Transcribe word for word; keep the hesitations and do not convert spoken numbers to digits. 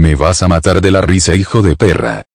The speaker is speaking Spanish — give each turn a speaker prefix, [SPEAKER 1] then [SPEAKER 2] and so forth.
[SPEAKER 1] Me vas a matar de la risa, hijo de perra.